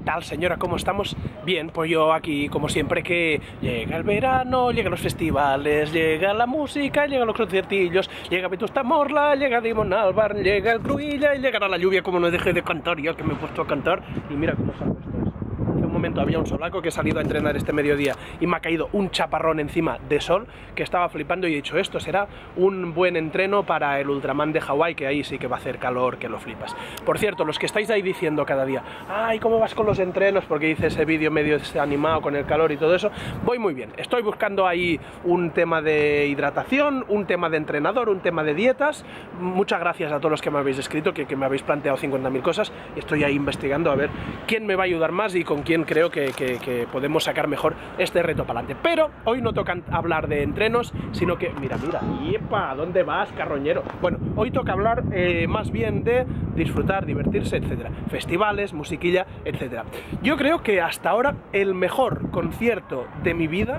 tal, señora? ¿Cómo estamos? Bien, pues yo aquí, como siempre, que llega el verano, llegan los festivales, llega la música, llegan los conciertillos, llega Vetusta Morla, llega Damon Albarn, llega el Cruïlla y llegará la lluvia, como no dejé de cantar, ya que me he puesto a cantar. Y mira cómo se ha puesto eso. Hace un momento había un solaco que he salido a entrenar este mediodía y me ha caído un chaparrón encima de sol que estaba flipando y he dicho, esto será un buen entreno para el Ultraman de Hawái, que ahí sí que va a hacer calor que lo flipas. Por cierto, los que estáis ahí diciendo cada día, ay, ¿cómo vas con los entrenos? Porque hice ese vídeo medio animado con el calor y todo eso. Voy muy bien, estoy buscando ahí un tema de hidratación, un tema de entrenador, un tema de dietas. Muchas gracias a todos los que me habéis escrito, que me habéis planteado 50.000 cosas. Estoy ahí investigando a ver quién me va a ayudar más y con quién creo que podemos sacar mejor este reto para adelante. Pero hoy no toca hablar de entrenos, sino que, mira, ¡yepa! ¿Dónde vas, carroñero? Bueno, hoy toca hablar más bien de disfrutar, divertirse, etcétera. Festivales, musiquilla, etcétera. Yo creo que hasta ahora el mejor concierto de mi vida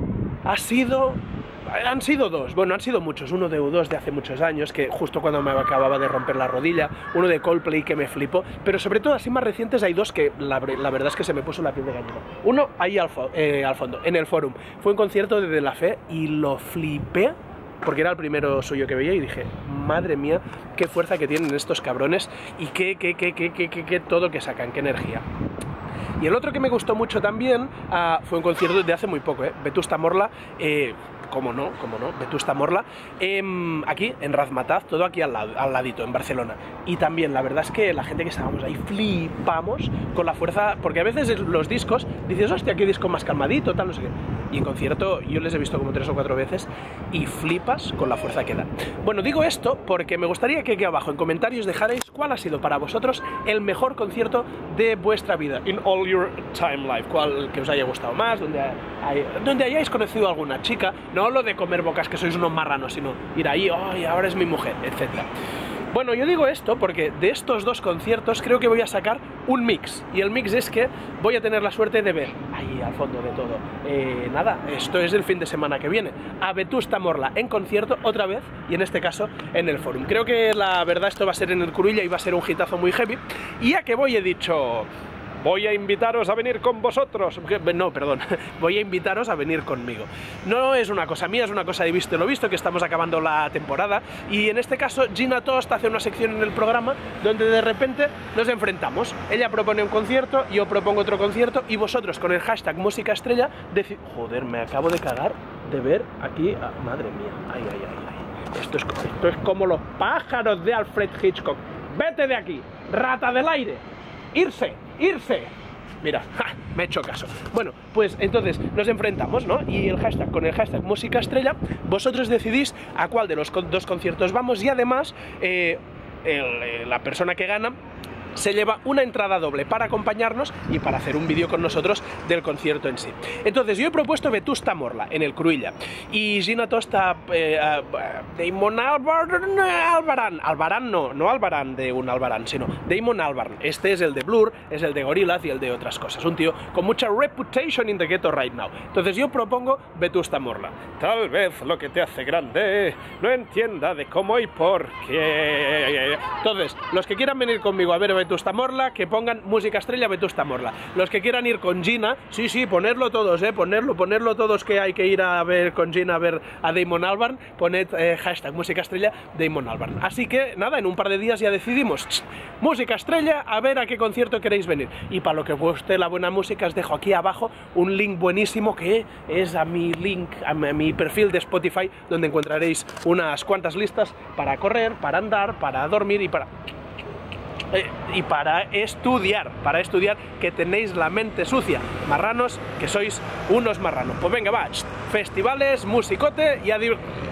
han sido dos, bueno, han sido muchos. Uno de U2 de hace muchos años, que justo cuando me acababa de romper la rodilla, uno de Coldplay que me flipó, pero sobre todo así más recientes hay dos que la verdad es que se me puso la piel de gallina. Uno ahí al fondo, en el Forum, fue un concierto de De La Fe y lo flipé, porque era el primero suyo que veía y dije, madre mía, qué fuerza que tienen estos cabrones y qué todo que sacan, qué energía. Y el otro que me gustó mucho también fue un concierto de hace muy poco, Vetusta Morla, cómo no, Vetusta Morla, aquí en Razmataz, todo aquí al ladito, en Barcelona. Y también, la verdad es que la gente que estábamos ahí flipamos con la fuerza, porque a veces los discos, dices, hostia, qué disco más calmadito, tal, no sé qué. Y en concierto yo les he visto como 3 o 4 veces y flipas con la fuerza que dan. Bueno, digo esto porque me gustaría que aquí abajo en comentarios dejarais cuál ha sido para vosotros el mejor concierto de vuestra vida, in all your time life, cuál que os haya gustado más, donde hayáis conocido a alguna chica, no lo de comer bocas que sois unos marranos, sino ir ahí, ay, ahora es mi mujer, etcétera. Bueno, yo digo esto porque de estos dos conciertos creo que voy a sacar un mix, y el mix es que voy a tener la suerte de ver ahí al fondo de todo, nada, esto es el fin de semana que viene, a Vetusta Morla en concierto otra vez, y en este caso en el Forum. Creo que la verdad esto va a ser en el Cruïlla y va a ser un hitazo muy heavy, y ya que voy he dicho, voy a invitaros a venir con vosotros. No, perdón, voy a invitaros a venir conmigo. No es una cosa mía, es una cosa de visto lo visto, que estamos acabando la temporada. Y en este caso, Gina Tost hace una sección en el programa donde de repente nos enfrentamos. Ella propone un concierto, yo propongo otro concierto, y vosotros con el hashtag Música Estrella decís, joder, me acabo de cagar de ver aquí, madre mía, ay. Esto es como los pájaros de Alfred Hitchcock. Vete de aquí, rata del aire. Irse. Mira, me he hecho caso. Bueno, pues entonces nos enfrentamos, ¿no? Y con el hashtag Música Estrella, vosotros decidís a cuál de los dos conciertos vamos, y además la persona que gana se lleva una entrada doble para acompañarnos y para hacer un vídeo con nosotros del concierto en sí. Entonces yo he propuesto Vetusta Morla en el Cruïlla y Gina Tost Damon Albarn, no Albarán de un Albarán, sino Damon Albarn. Este es el de Blur, es el de Gorillaz y el de otras cosas. Un tío con mucha reputation in the ghetto right now. Entonces yo propongo Vetusta Morla. Tal vez lo que te hace grande no entienda de cómo y por qué. Entonces, los que quieran venir conmigo a ver Vetusta Morla, que pongan Música Estrella Vetusta Morla. Los que quieran ir con Gina, sí, ponerlo todos, ponerlo todos, que hay que ir a ver con Gina, a ver a Damon Albarn, poned hashtag Música Estrella Damon Albarn. Así que nada, en un par de días ya decidimos, Música Estrella, a ver a qué concierto queréis venir. Y para lo que os guste la buena música, os dejo aquí abajo un link buenísimo que es a mi mi perfil de Spotify, donde encontraréis unas cuantas listas para correr, para andar, para dormir y para estudiar, que tenéis la mente sucia, marranos, que sois unos marranos. Pues venga, va, festivales, musicote y a